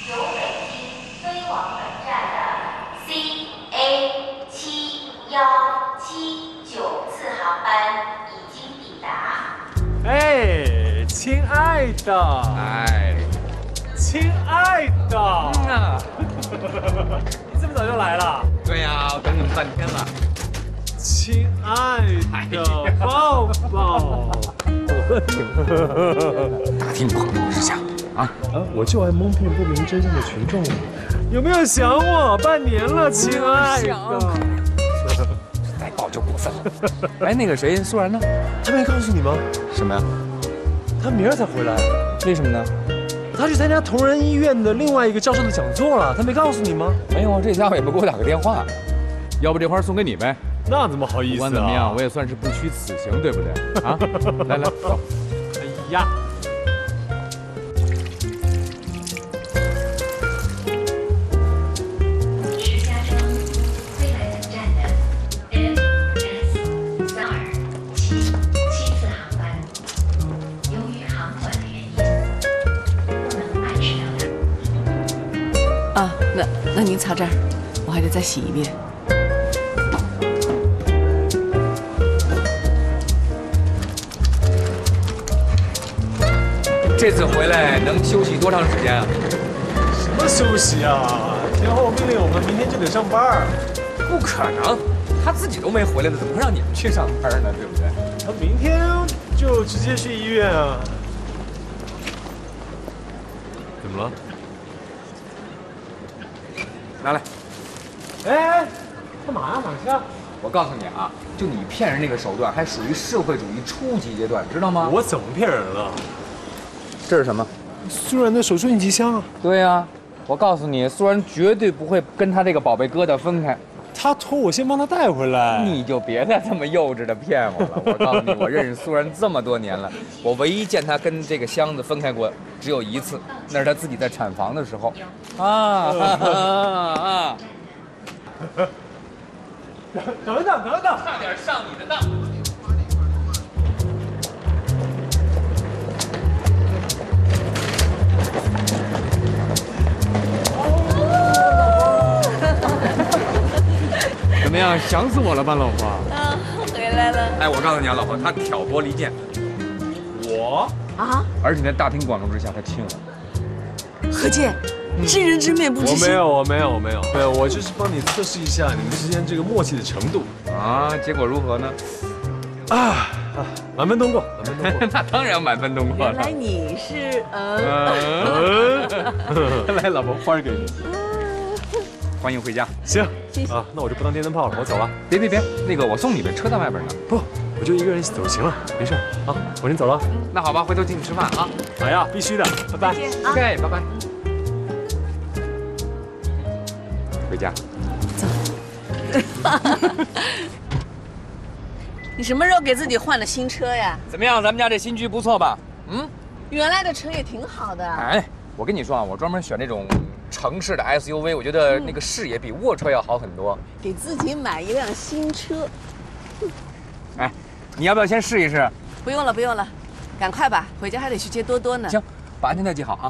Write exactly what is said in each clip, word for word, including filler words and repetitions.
由北京飞往本站的 C A 七幺七九次航班已经抵达。 哎，亲爱的， 哎， 亲爱的， 嗯啊， 你这么早就来了？ 对呀，我等你们半天了。 亲爱的抱抱， 大庭广众之下啊啊！我就爱蒙骗不明真相的群众。有没有想我？半年了，亲爱的。 再抱就过分了。哎，那个谁，苏然呢？ 他没告诉你吗？ 什么呀？ 他明儿才回来。 为什么呢？ 他去参加同仁医院的另外一个教授的讲座了。他没告诉你吗？ 没有，这家伙也不给我打个电话。要不这花送给你呗？ 那怎么好意思啊？ 不管怎么样，我也算是不虚此行，对不对？啊，来来走。 哎呀， 石家庄飞来本站的 M S 三二七七次航班，由于航管的原因，不能按时到达。 啊，那那您擦这儿，我还得再洗一遍。 这次回来能休息多长时间啊？ 什么休息啊？天后命令我们明天就得上班。 不可能，他自己都没回来呢，怎么会让你们去上班呢？对不对？ 他明天就直接去医院啊。怎么了？ 拿来。 哎，干嘛呀？哪去啊？ 我告诉你啊，就你骗人那个手段，还属于社会主义初级阶段，知道吗？ 我怎么骗人了？ 这是什么？ 苏然的手术应急箱啊。 对呀、啊，我告诉你，苏然绝对不会跟他这个宝贝疙瘩分开。 他托我先帮他带回来。 你就别再这么幼稚的骗我了。我告诉你，我认识苏然这么多年了，我唯一见他跟这个箱子分开过只有一次，那是他自己在产房的时候。啊啊啊！ 等等等等， 差点上你的当。怎么样，想死我了吧，老婆？ 啊，回来了。 哎，我告诉你啊，老婆，他挑拨离间， 我啊， 而且在大庭广众之下，他亲我。 何健，知人知面不知心。 我没有，我没有，我没有，没有，我就是帮你测试一下你们之间这个默契的程度。 啊，结果如何呢？ 啊啊，满分通过，满分通过。 那当然满分通过了。 原来你是嗯。 嗯，来，老婆，花儿给你。欢迎回家。 行， 谢谢啊，那我就不当电灯泡了，我走了。 别别别，那个我送你呗，车在外边呢。 不，我就一个人走就行了，没事。啊，我先走了。 那好吧，回头请你吃饭啊。 哎呀，必须的，拜拜。 啊 OK，拜拜。回家。 你什么时候给自己换了新车呀？ 怎么样，咱们家这新居不错吧？嗯。 原来的车也挺好的。 哎，我跟你说啊，我专门选这种城市的 S U V， 我觉得那个视野比卧车要好很多。 给自己买一辆新车。 哎，你要不要先试一试？ 不用了，不用了，赶快吧，回家还得去接多多呢。 行，把安全带系好啊。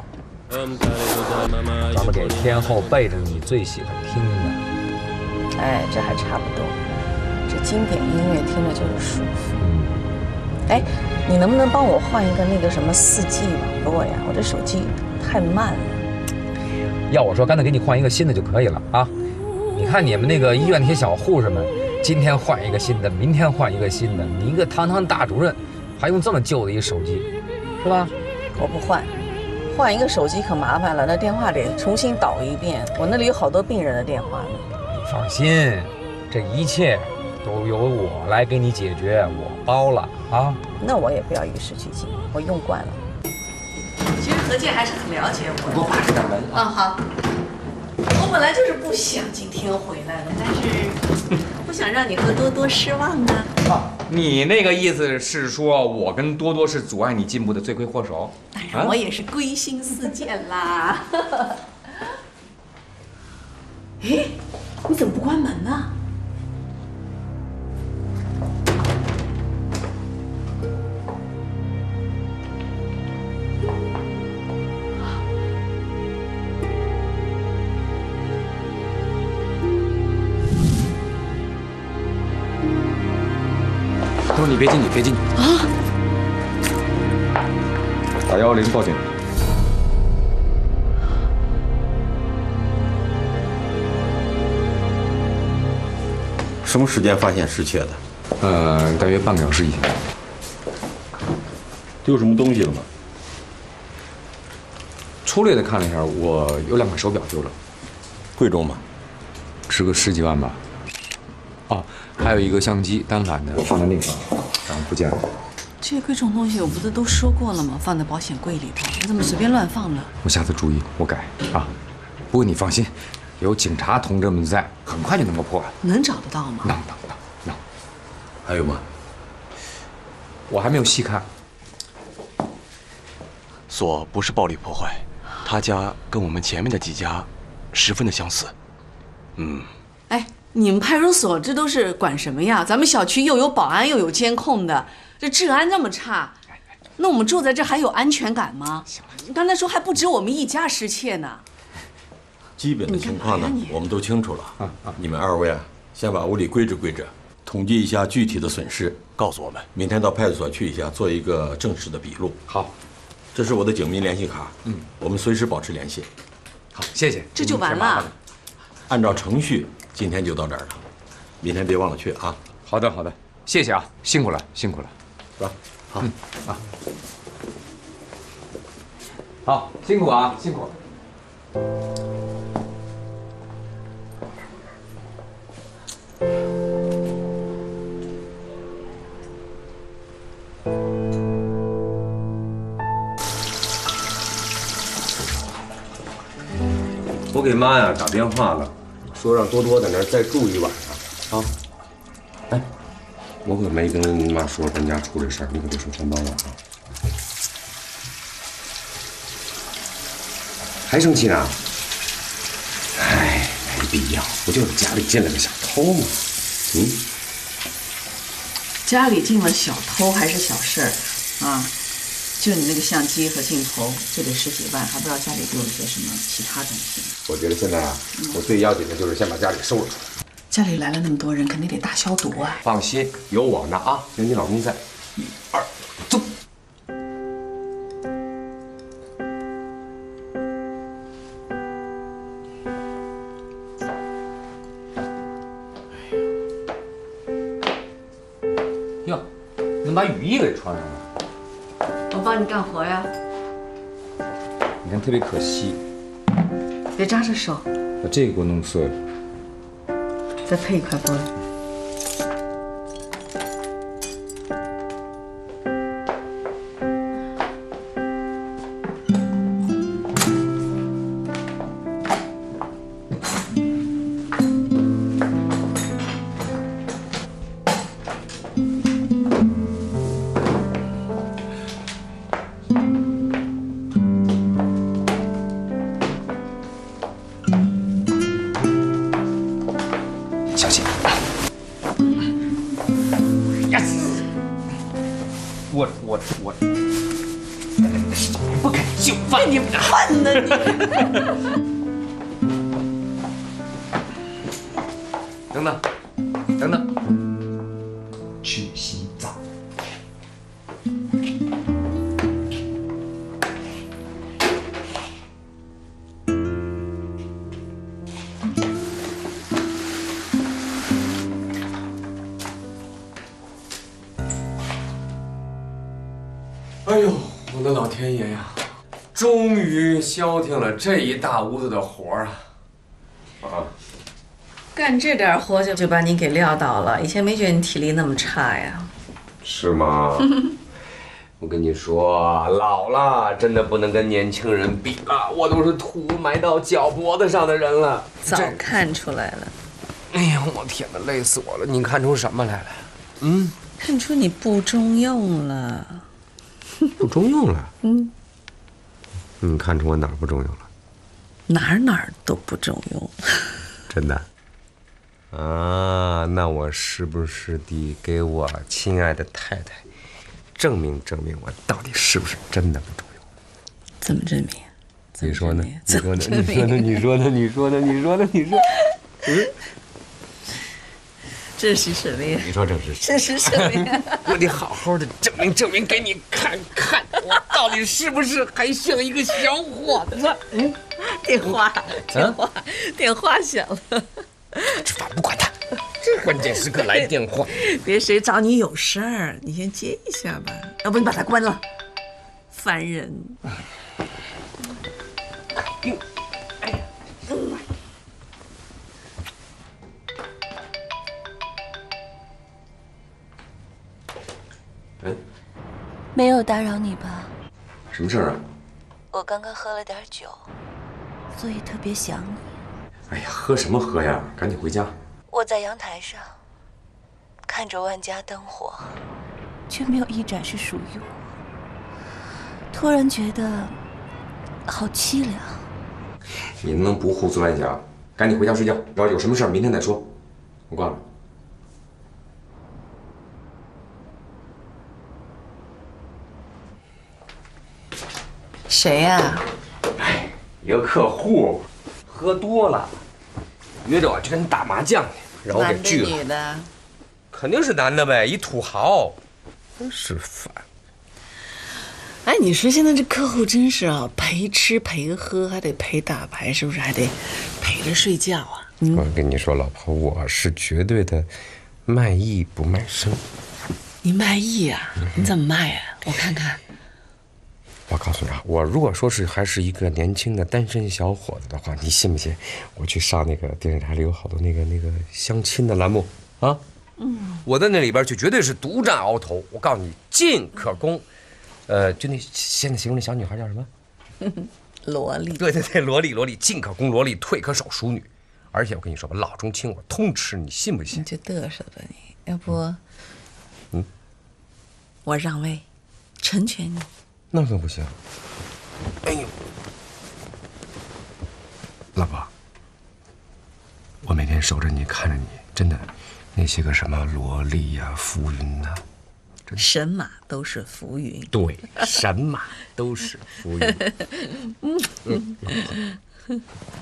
咱们给天后背着你最喜欢听的。 哎，这还差不多。这经典音乐听着就是舒服。哎，你能不能帮我换一个那个什么四 G 网络呀？我这手机太慢了。 要我说，干脆给你换一个新的就可以了啊！你看你们那个医院那些小护士们，今天换一个新的，明天换一个新的，你一个堂堂大主任，还用这么旧的一手机，是吧？ 我不换，换一个手机可麻烦了，那电话得重新导一遍，我那里有好多病人的电话呢。 你放心，这一切都由我来给你解决，我包了啊！ 那我也不要与时俱进，我用惯了。其实何健还是很了解我的。 多把着点门啊，好。我本来就是不想今天回来的，但是不想让你和多多失望啊。 啊，你那个意思是说我跟多多是阻碍你进步的罪魁祸首？ 当然，我也是归心似箭啦。哎，你怎么不关门呢？ 你别进去，别进去啊！打幺幺零报警。 什么时间发现失窃的？ 呃，大约半个小时以前。 丢什么东西了吗？ 粗略的看了一下，我有两块手表丢了， 贵重吗？ 值个十几万吧。哦，还有一个相机单反的，我放在那个，然后不见了。 这些贵重东西我不是都说过了吗？放在保险柜里头，你怎么随便乱放呢？ 我下次注意，我改啊。不过你放心，有警察同志们在，很快就能够破案。 能找得到吗？ 能能能能。 还有吗？ 我还没有细看。 锁不是暴力破坏，他家跟我们前面的几家十分的相似。嗯。 哎，你们派出所这都是管什么呀？咱们小区又有保安又有监控的，这治安这么差，那我们住在这还有安全感吗？你刚才说还不止我们一家失窃呢。 基本的情况呢，我们都清楚了。啊啊！你们二位啊，先把屋里归置归置，统计一下具体的损失， 告诉我们。 明天到派出所去一下，做一个正式的笔录。 好， 这是我的警民联系卡，嗯，我们随时保持联系。 好，谢谢。 这就完了。 按照程序，今天就到这儿了，明天别忘了去啊。 好的，好的，谢谢啊，辛苦了，辛苦了， 是吧？好， 嗯啊，好，辛苦啊，辛苦。 我给妈呀打电话了，说让多多在那儿再住一晚上啊。哎，我可没跟妈说咱家出这事儿，你可别说三帮了啊。还生气呢？哎，没必要，不就是家里进来个小偷吗？嗯， 家里进了小偷还是小事儿啊。就你那个相机和镜头，就得十几万，还不知道家里丢了些什么其他东西。 我觉得现在啊，嗯、我最要紧的就是先把家里收拾出来。 家里来了那么多人，肯定得大消毒啊！ 放心，有我呢啊，有你老公在。一二，走。 哟，你能把雨衣给穿上了？ 我帮你干活呀。 你看特别可惜， 别扎着手。 把这个给我弄碎了。 再配一块玻璃。 小心！呀！我我我，不肯就范！ 你笨呢你！ 等等，等等，去洗澡。 哎呦，我的老天爷呀！终于消停了这一大屋子的活儿啊！啊， 干这点活就就把你给撂倒了。以前没觉得你体力那么差呀。 是吗？我跟你说，老了真的不能跟年轻人比了，我都是土埋到脚脖子上的人了。 早看出来了。 哎呀，我天哪，累死我了！你看出什么来了？嗯， 看出你不中用了。 不中用了？ 嗯， 你看出我哪儿不中用了？ 哪儿哪儿都不中用。 真的？啊，那我是不是得给我亲爱的太太证明证明我到底是不是真的不中用？ 怎么证明？ 你说呢？你说呢？你说呢？你说呢？你说呢？你说呢？你说？嗯。 证实什么呀？ 你说证实证实什么呀？ 我得好好的证明证明给你看看，我到底是不是还像一个小伙子？嗯， 电话，电话，电话响了。 吃饭不管他，关键时刻来电话。 别谁找你有事儿，你先接一下吧，要不你把它关了，烦人。 哎呀，嗯， 没有打扰你吧？ 什么事儿啊？ 我刚刚喝了点酒，所以特别想你。 哎呀，喝什么喝呀？赶紧回家。 我在阳台上看着万家灯火，却没有一盏是属于我。突然觉得好凄凉。 你能不能不胡思乱想？赶紧回家睡觉。要有什么事儿明天再说。我挂了。 谁呀？ 哎，一个客户，喝多了，约着我去跟人打麻将去，然后给拒了。 男的女的？ 肯定是男的呗，一土豪，真是烦。 哎，你说现在这客户真是啊，陪吃陪喝，还得陪打牌，是不是？还得陪着睡觉啊？ 嗯、我跟你说，老婆，我是绝对的卖艺不卖身。 你卖艺啊？嗯、你怎么卖啊？我看看。 我告诉你啊，我如果说是还是一个年轻的单身小伙子的话，你信不信？我去上那个电视台里有好多那个那个相亲的栏目啊，嗯，我在那里边就绝对是独占鳌头。我告诉你，进可攻。呃，就那现在形容那小女孩叫什么？ 萝莉。 对对对，萝莉萝莉，进可攻萝莉，退可守淑女。而且我跟你说吧，老中青我通吃，你信不信？ 你就嘚瑟吧你，要不， 嗯， 我让位，成全你。 那可不行。哎呦，老婆，我每天守着你，看着你，真的，那些个什么萝莉呀、啊、浮云呐、啊。 神马都是浮云， 对，神马都是浮云。嗯嗯嗯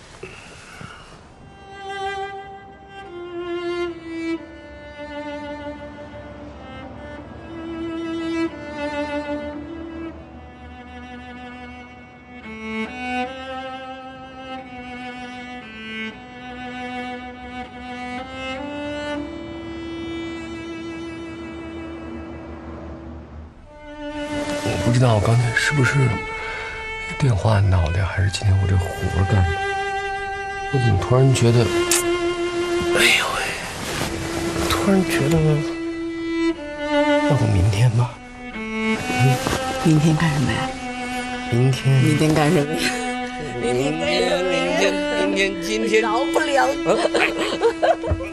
不知道我刚才是不是电话闹的，还是今天我这活干的？我怎么突然觉得，哎呦喂！突然觉得，要不明天吧？ 嗯，明天干什么呀？ 明天？ 明天干什么呀？ 明天，明天，明天，今天， 饶不了你。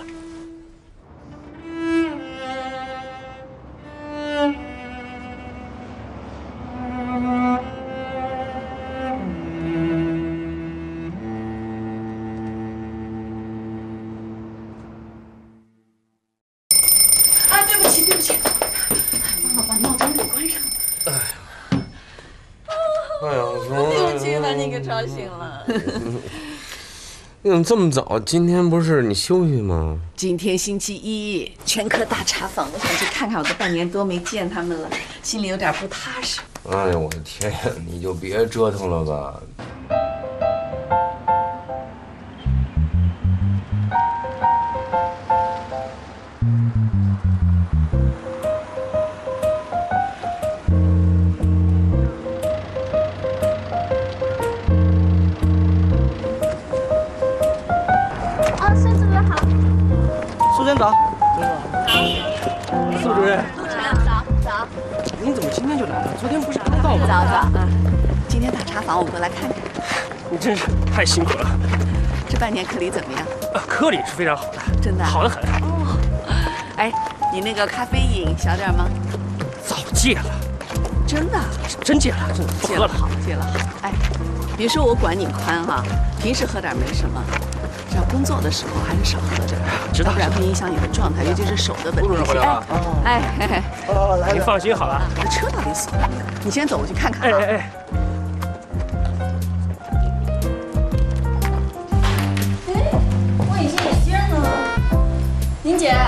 吵醒了。 你怎么这么早？今天不是你休息吗？ 今天星期一，全科大查访，我想去看看，我都半年多没见他们了，心里有点不踏实。 哎呀，我的天呀！你就别折腾了吧。 早，苏主任， 主任早早。 你怎么今天就来了？昨天不是刚到吗？ 早早啊！今天大查访，我过来看看。 你真是太辛苦了。 这半年科里怎么样？ 啊，科里是非常好的， 真的， 好得很。 哦，哎，你那个咖啡瘾小点吗？ 早戒了。 真的？ 真戒了，真的不喝了。 好，戒了好。哎，别说我管你宽哈，平时喝点没什么。要工作的时候还是少喝点， 知道， 不然会影响你的状态，尤其是手的稳定性。哎哎哎，你放心好了。 我的车到底锁了没有？你先走，我去看看。 哎哎哎。 哎，我隐形眼镜呢？宁姐。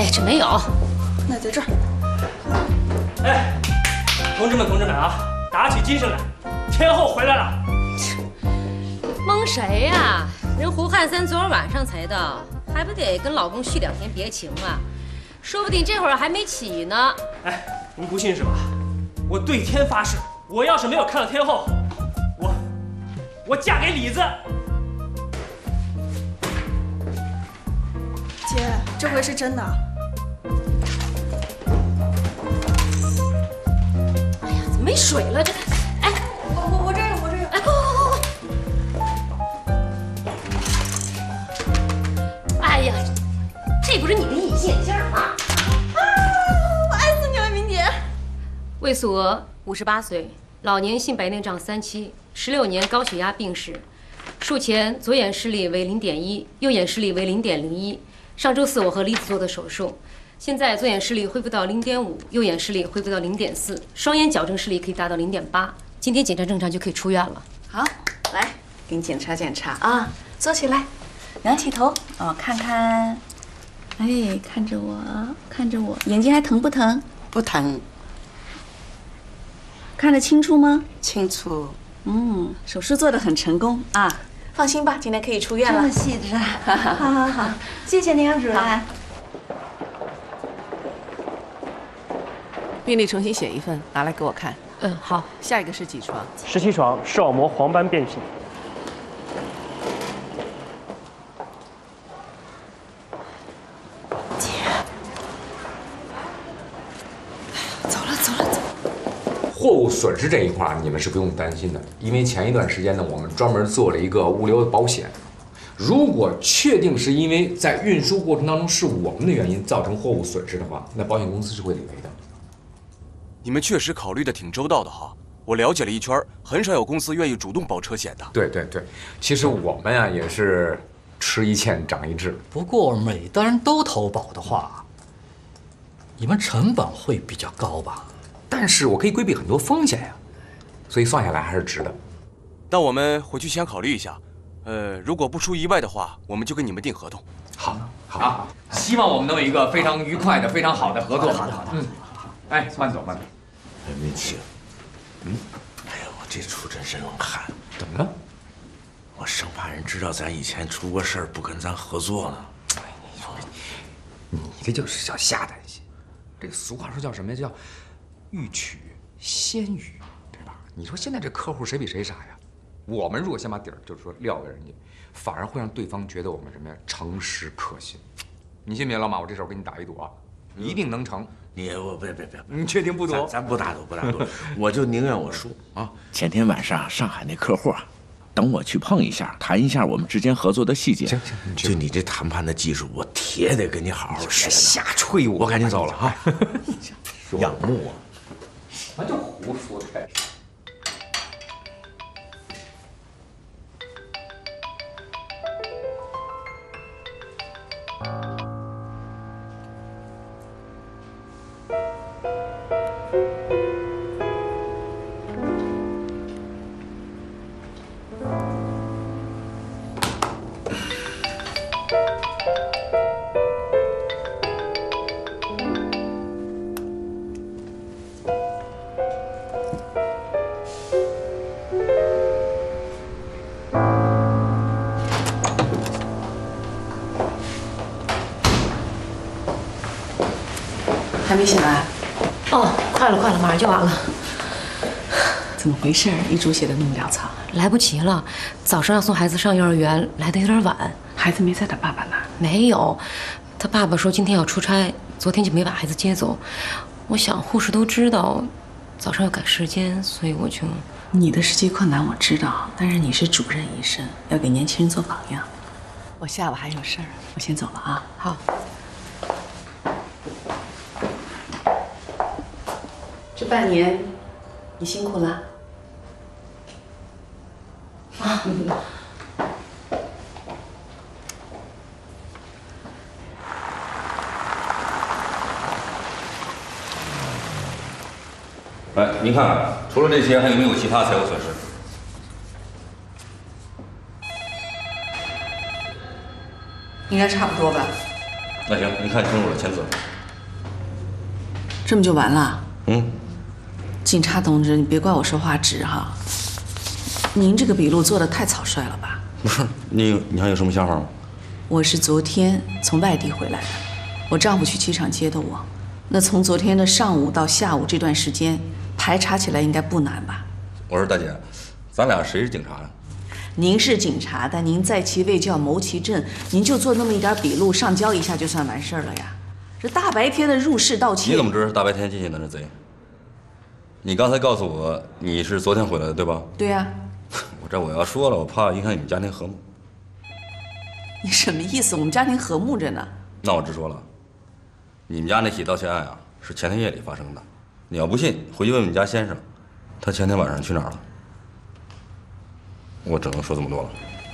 哎，这没有。 那在这儿。 哎，同志们，同志们啊，打起精神来，天后回来了。 蒙谁呀？人胡汉三昨儿晚上才到，还不得跟老公续两天别情啊？说不定这会儿还没起呢。 哎，您不信是吧？我对天发誓，我要是没有看到天后，我我嫁给李子。 姐，这回是真的。 哎呀，怎么没水了？这，哎， 我我我这有，我这有。 哎，快快快快！哎呀，这不是你的隐形眼镜吗？ 啊！我爱死你了，明姐。 魏素娥，五十八岁，老年性白内障三期，十六年高血压病史，术前左眼视力为零点一，右眼视力为零点零一。上周四我和李子做的手术，现在左眼视力恢复到零点五，右眼视力恢复到零点四，双眼矫正视力可以达到零点八。今天检查正常就可以出院了。 好，来给你检查检查啊，坐起来，仰起头哦，看看，哎，看着我，看着我，眼睛还疼不疼？ 不疼。 看得清楚吗？ 清楚。 嗯，手术做得很成功啊。放心吧，今天可以出院了。 这么细致，好好好，谢谢您，杨主任。 病历重新写一份，拿来给我看。 嗯，好。 下一个是几床？ 十七床，视网膜黄斑变性。 姐，走了走了走。 货物损失这一块你们是不用担心的，因为前一段时间呢，我们专门做了一个物流保险。如果确定是因为在运输过程当中是我们的原因造成货物损失的话，那保险公司是会理赔的。 你们确实考虑的挺周到的哈。我了解了一圈，很少有公司愿意主动保车险的。 对对对，其实我们呀、啊、也是吃一堑长一智。 不过每单都投保的话，你们成本会比较高吧？ 但是我可以规避很多风险呀，所以算下来还是值的。 那我们回去先考虑一下，呃，如果不出意外的话，我们就跟你们订合同。 好，好啊，希望我们能有一个非常愉快的、非常好的合作。 好的，好的。 嗯，哎，慢走，慢走。 哎，明清，嗯，哎呀，我这出真是冷汗。 怎么了？ 我生怕人知道咱以前出过事儿，不跟咱合作呢。 哎，你说，你这就是叫下担心。这个俗话说叫什么呀？叫欲取先予，对吧？你说现在这客户谁比谁傻呀？我们如果先把底儿就是说撂给人家，反而会让对方觉得我们什么呀？诚实可信。你信不信，老马？我这手给你打一赌啊，一定能成。 你我别别别， 你确定不赌？ 咱咱不打赌，不打赌，我就宁愿我输啊！前天晚上上海那客户啊，等我去碰一下，谈一下我们之间合作的细节。 行行， 就你这谈判的技术，我铁得跟你好好学。 瞎吹我！ 我赶紧走了哈。仰慕我。 那就胡说开始。 还没醒来？ 哦，快了，快了，马上就完了。 怎么回事？遗嘱写的那么潦草， 来不及了。早上要送孩子上幼儿园，来的有点晚。 孩子没在他爸爸那儿？ 没有，他爸爸说今天要出差，昨天就没把孩子接走。我想护士都知道，早上要赶时间，所以我就…… 你的实际困难我知道，但是你是主任医生，要给年轻人做榜样。我下午还有事儿，我先走了啊。 好。 这半年，你辛苦了。啊。 来，您看看，除了这些，还有没有其他财务损失？ 应该差不多吧。 那行，你看清楚了，签字。 这么就完了？ 嗯。 警察同志，你别怪我说话直哈。您这个笔录做的太草率了吧？ 不是，你你还有什么想法吗？ 我是昨天从外地回来的，我丈夫去机场接的我。那从昨天的上午到下午这段时间，排查起来应该不难吧？ 我说大姐，咱俩谁是警察呀？ 您是警察，但您在其位就要谋其政，您就做那么一点笔录上交一下就算完事儿了呀。这大白天的入室盗窃， 你怎么知道大白天进去的是贼？你刚才告诉我你是昨天回来的，对吧？ 对呀。 我这我要说了，我怕影响你们家庭和睦。 你什么意思？我们家庭和睦着呢。 那我直说了，你们家那起盗窃案啊，是前天夜里发生的。你要不信，回去问问你家先生，他前天晚上去哪儿了？我只能说这么多了。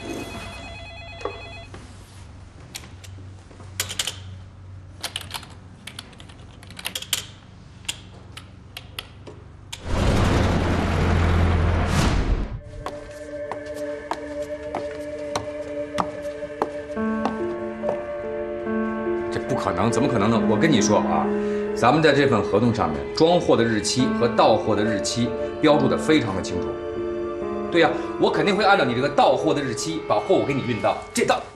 不可能，怎么可能呢？我跟你说啊，咱们在这份合同上面，装货的日期和到货的日期标注的非常的清楚。对呀、啊，我肯定会按照你这个到货的日期把货物给你运到。这到，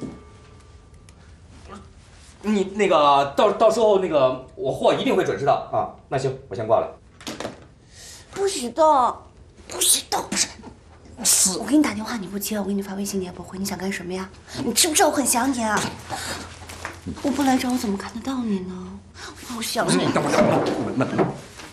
你那个到到时候那个我货一定会准时到啊。那行，我先挂了。 不许动，不许动！死！我给你打电话你不接，我给你发微信你也不回，你想干什么呀？你知不知道我很想你啊？我不来找我怎么看得到你呢？我好想你。 等会儿，等会儿，慢慢。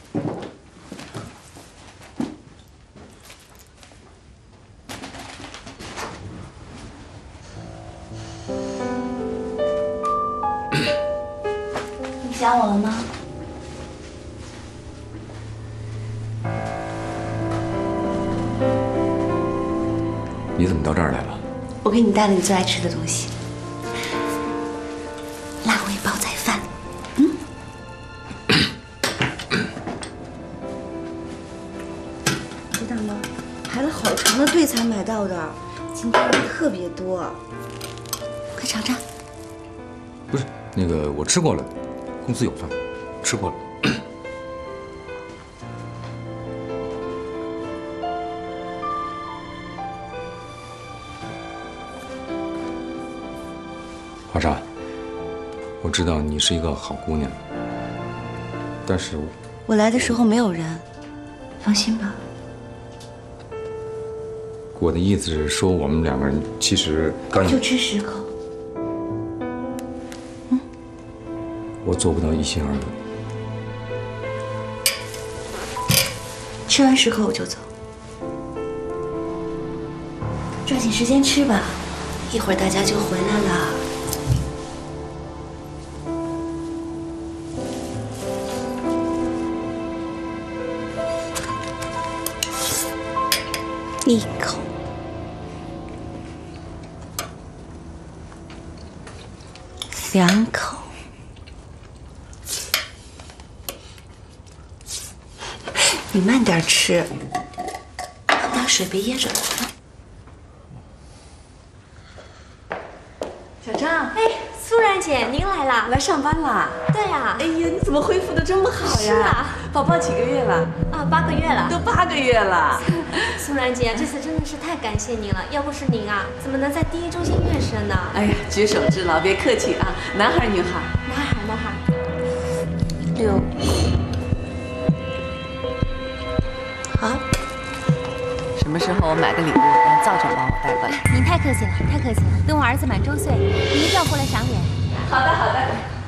你想我了吗？ 你怎么到这儿来了？ 我给你带了你最爱吃的东西。辣味煲仔饭，嗯，知道吗？排了好长的队才买到的，今天人特别多，快尝尝。 不是那个，我吃过了，公司有饭，吃过了。华莎。我知道你是一个好姑娘，但是我来的时候没有人，放心吧。 我的意思是说，我们两个人其实刚就吃十口。嗯， 我做不到一心二用。 吃完十口我就走，抓紧时间吃吧，一会儿大家就回来了。一口，两口，你慢点吃，喝点水别噎着了。 小张，哎，苏然姐，您来啦？ 来上班啦？ 对呀。 哎呀，你怎么恢复的这么好呀？ 是啊， 宝宝几个月了？ 啊，八个月了。 都八个月了。 苏然姐，这次真的是太感谢您了，要不是您啊，怎么能在第一中心院生呢？ 哎呀，举手之劳，别客气啊。男孩女孩？ 男孩，男孩。 六。好。 什么时候我买个礼物，让赵总帮我带过来？ 您太客气了，太客气了。等我儿子满周岁，您一定要过来赏脸。 好的，好的。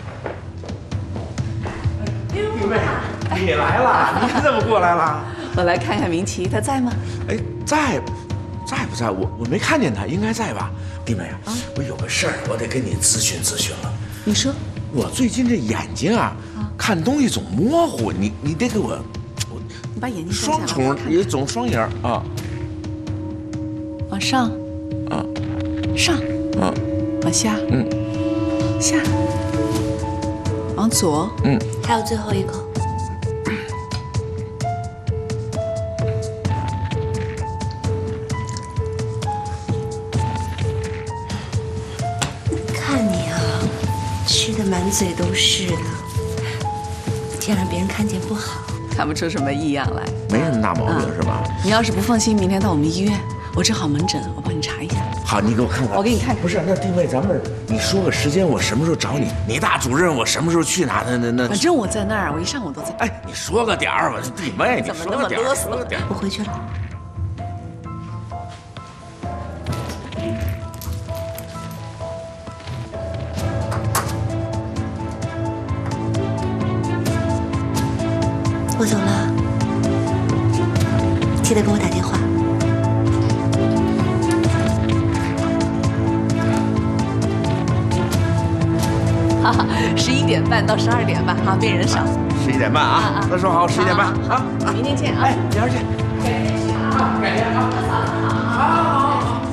玉妹，你来了，你怎么过来了？ 我来看看明奇，他在吗？ 哎，在，在不在？我我没看见他，应该在吧？弟妹啊，我有个事儿，我得跟你咨询咨询了。 你说， 我最近这眼睛啊，看东西总模糊，你你得给我，我你把眼睛双重也总双眼啊。 往上， 啊， 上， 啊， 往下， 嗯， 下，往左， 嗯， 还有最后一口。看你啊，吃的满满嘴都是的，这样让别人看见不好。 看不出什么异样来， 没什么大毛病、嗯、是吧？ 你要是不放心，明天到我们医院，我正好门诊，我帮你查一下。 好，你给我看看。 我给你看看。 不是，那弟妹，咱们你说个时间，我什么时候找你？你大主任，我什么时候去哪？那那那。 反正我在那儿，我一上午都在。 哎，你说个点儿吧，这弟妹， 怎么那么啰嗦？ 我回去了。我走了，记得给我打电话。 哈哈，十一点半到十二点吧，好，别人少。 十一点半啊，那说好，十一点半啊， 明天见啊。 哎，明儿见。 改天去啊， 改天啊。 好好好。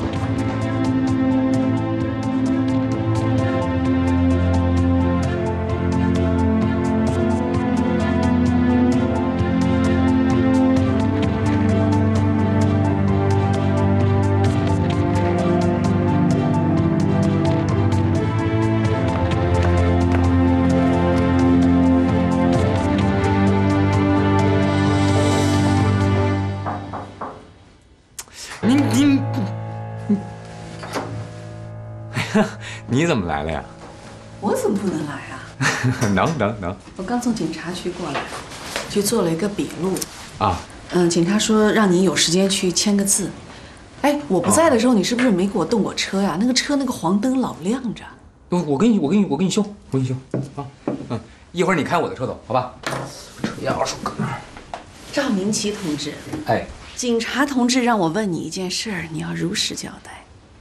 你怎么来了呀？ 我怎么不能来啊？ 能能能。 我刚从警察局过来，去做了一个笔录。 啊。 嗯，警察说让你有时间去签个字。哎，我不在的时候，你是不是没给我动过车呀？那个车那个黄灯老亮着。 我我给你我给你我给你修，我给你修啊。嗯，一会儿你开我的车走，好吧？车钥匙搁那儿。 赵明奇同志。 哎。 警察同志让我问你一件事儿，你要如实交代。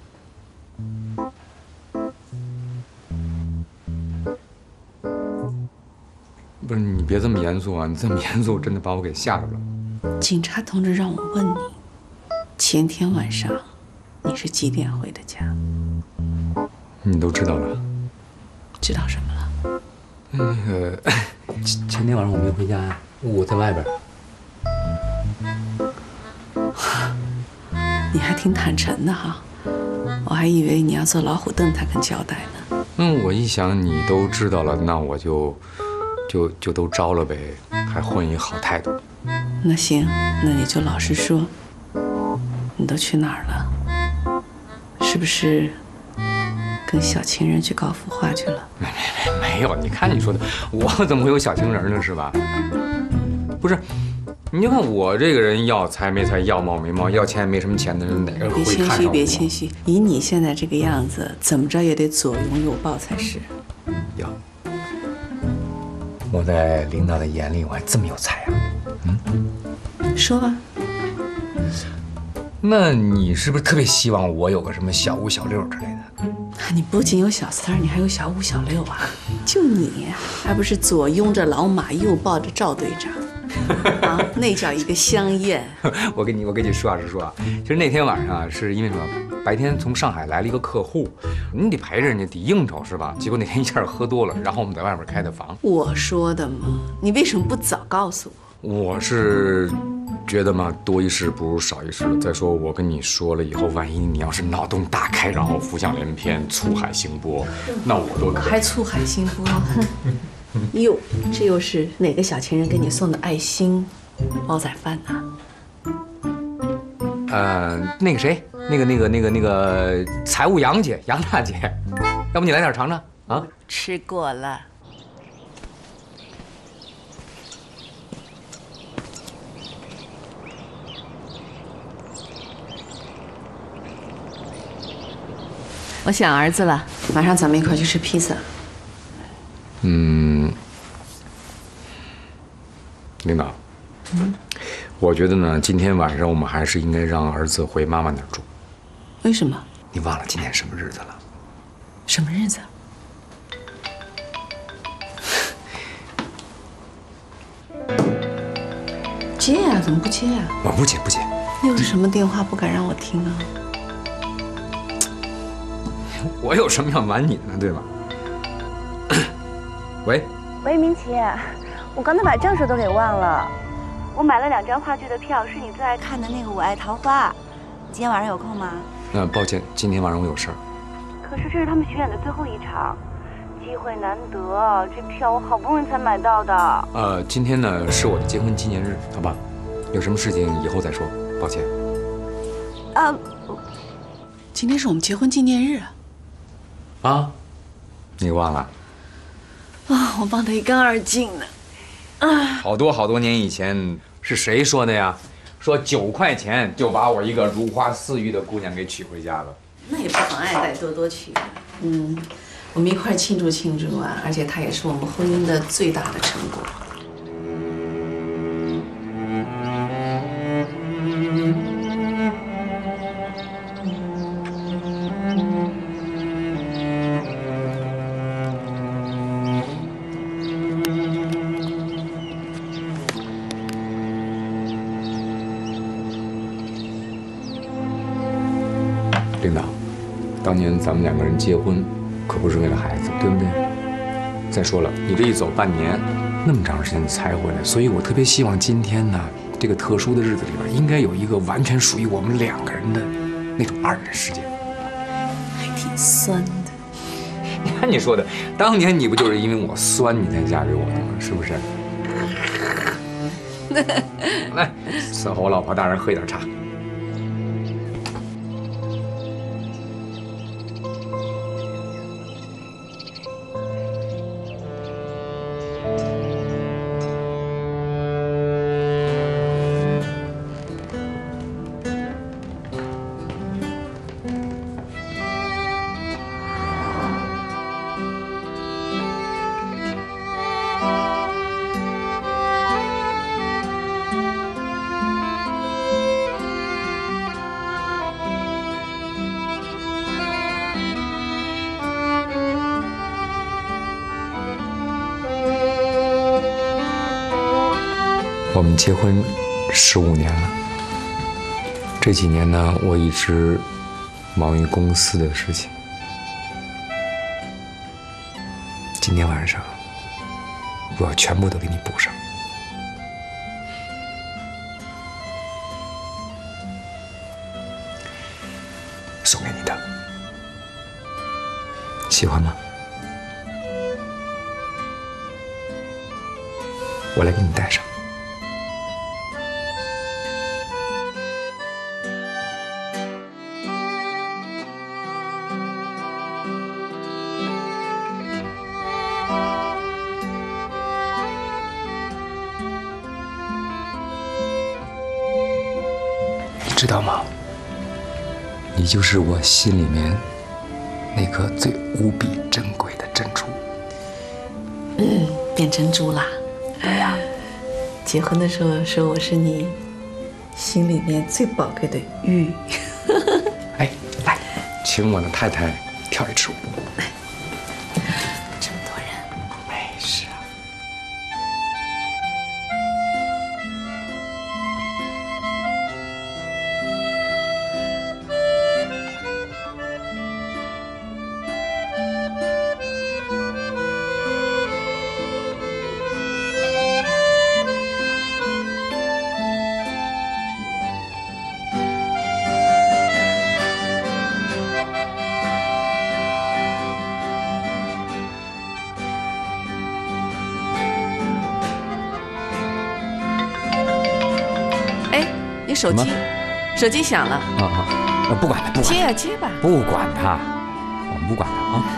不是你别这么严肃啊！你这么严肃，真的把我给吓着了。 警察同志让我问你，前天晚上你是几点回的家？ 你都知道了？ 知道什么了？ 那个前天晚上我没回家呀，我在外边。 你还挺坦诚的哈，我还以为你要坐老虎凳才肯交代呢。 嗯，我一想你都知道了，那我就。就就都招了呗，还混一好态度。 那行，那你就老实说，你都去哪儿了？是不是跟小情人去高福化去了？ 没没没没有，你看你说的，我怎么会有小情人呢？是吧？不是，你就看我这个人，要财没财，要貌没貌，要钱没什么钱的人，哪个会看上我？ 别谦虚，别谦虚，以你现在这个样子，怎么着也得左拥右抱才是。 哟。我在领导的眼里，我还这么有才啊！ 嗯，说吧。 那你是不是特别希望我有个什么小五、小六之类的？ 你不仅有小三儿，你还有小五、小六啊！就你，还不是左拥着老马，右抱着赵队长？啊，那叫一个香艳。 我跟你，我跟你实话实说啊，其实那天晚上啊，是因为什么？白天从上海来了一个客户，你得陪着人家，得应酬是吧？结果那天一下喝多了，然后我们在外面开的房。 我说的嘛，你为什么不早告诉我？ 我是觉得嘛，多一事不如少一事。再说我跟你说了以后，万一你要是脑洞大开，然后浮想联翩、醋海腥波，那我多可还醋海腥波。哟，这又是哪个小情人给你送的爱心煲仔饭呢？ 呃，那个谁，那个那个那个那个财务杨姐，杨大姐，要不你来点尝尝啊？ 吃过了。我想儿子了，马上咱们一块去吃披萨。 嗯，领导，嗯，我觉得呢，今天晚上我们还是应该让儿子回妈妈那儿住。 为什么？ 你忘了今天什么日子了？ 什么日子？接呀，怎么不接呀？ 我不接，不接。 又是什么电话不敢让我听啊？ 我有什么要瞒你的呢，对吧？喂， 喂，明奇，我刚才把证书都给忘了。我买了两张话剧的票，是你最爱看的那个《我爱桃花》。你今天晚上有空吗？ 那抱歉，今天晚上我有事儿。 可是这是他们巡演的最后一场， 机会难得，这票我好不容易才买到的。 呃，今天呢是我的结婚纪念日，好吧？有什么事情以后再说，抱歉。 啊， 今天是我们结婚纪念日啊？你忘了？ 啊，我忘得一干二净呢。啊， 好多好多年以前是谁说的呀？说九块钱就把我一个如花似玉的姑娘给娶回家了。 那也不妨碍带多多娶。嗯，我们一块庆祝庆祝啊！而且它也是我们婚姻的最大的成果。 领导，当年咱们两个人结婚，可不是为了孩子，对不对？再说了，你这一走半年，那么长时间才回来，所以我特别希望今天呢，这个特殊的日子里边，应该有一个完全属于我们两个人的那种二人世界。 还挺酸的。 你看你说的，当年你不就是因为我酸你才嫁给我的吗？是不是？来，伺候我老婆大人喝一点茶。我们结婚十五年了，这几年呢，我一直忙于公司的事情。今天晚上，我要全部都给你补上。送给你的，喜欢吗？我来给你戴上。知道吗？你就是我心里面那颗最无比珍贵的珍珠。 嗯，变珍珠啦。对呀。结婚的时候说我是你心里面最宝贵的玉。 哎，来，请我的太太跳一支舞。 这么多人。 没事啊。 手机，手机响了。 啊啊！不管他，不管接啊接吧。 不管他，我们不管他啊。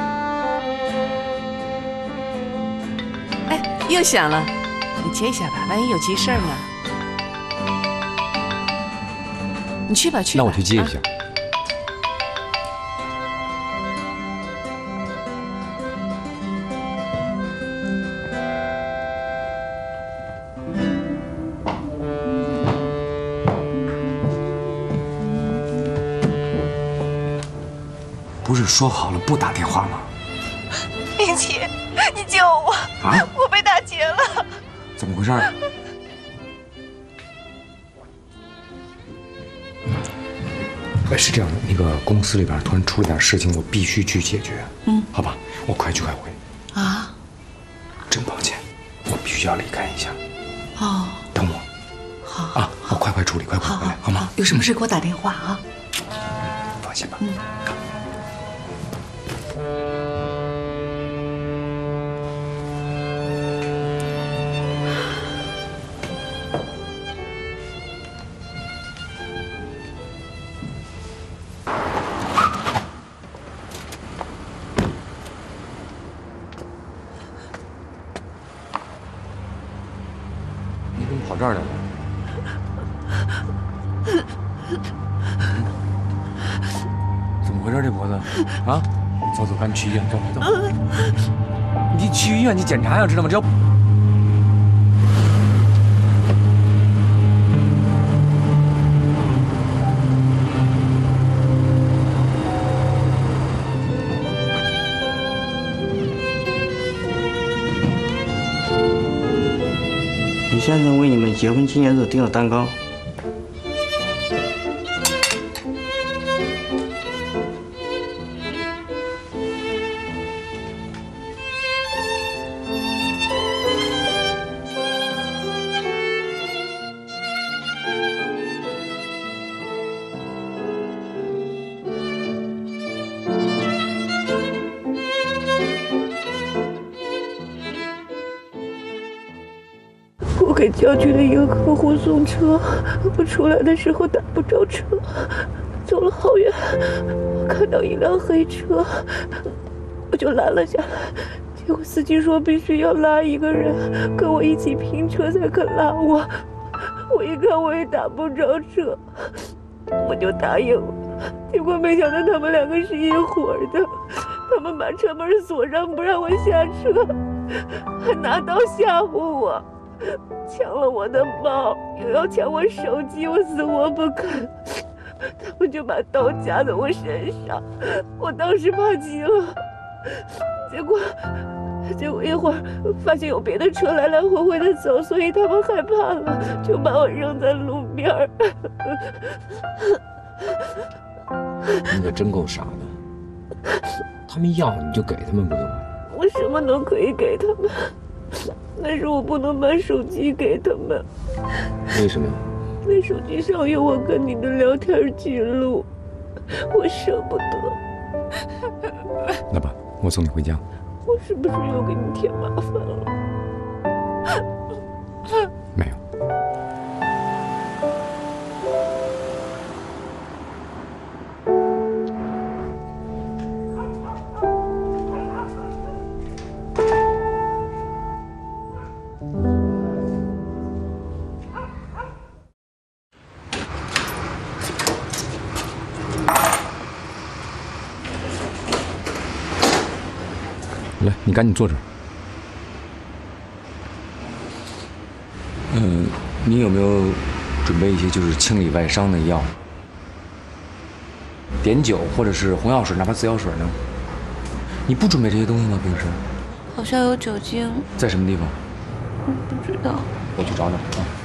哎，又响了，你接一下吧，万一有急事儿呢。你去吧，去吧。 那我去接一下。啊不是说好了不打电话吗？ 明启，你救我！ 啊！ 我被打劫了！ 怎么回事？呃，是这样的，那个公司里边突然出了点事情，我必须去解决。嗯，好吧，我快去快回。 啊！ 真抱歉，我必须要离开一下。 哦。 等我。 好。 啊，我快快处理，快快回来，好吗？ 有什么事给我打电话啊。 放心吧。 嗯。 怎么跑这儿来了？怎么回事？这脖子啊？走走，赶紧去医院，走走。你去医院去检查呀，知道吗？只要。 李先生为你们结婚纪念日订了蛋糕。 我给郊区的一个客户送车，我出来的时候打不着车，走了好远，我看到一辆黑车，我就拦了下来。结果司机说必须要拉一个人跟我一起拼车才肯拉我。我一看我也打不着车，我就答应了。结果没想到他们两个是一伙的，他们把车门锁上不让我下车，还拿刀吓唬我。 抢了我的包，又要抢我手机，我死活不肯。他们就把刀架在我身上，我当时怕极了。结果，结果一会儿发现有别的车来来回回的走，所以他们害怕了，就把我扔在路边儿。 你可真够傻的，他们要你就给他们不就完？ 我什么都可以给他们。 但是我不能把手机给他们， 为什么？ 那手机上有我跟你的聊天记录，我舍不得。 来吧，我送你回家。 我是不是又给你添麻烦了？ 没有。来，你赶紧坐这儿。嗯，你有没有准备一些就是清理外伤的药？碘酒或者是红药水，哪怕紫药水呢？你不准备这些东西吗？平时？ 好像有酒精。 在什么地方？ 不知道。 我去找找啊。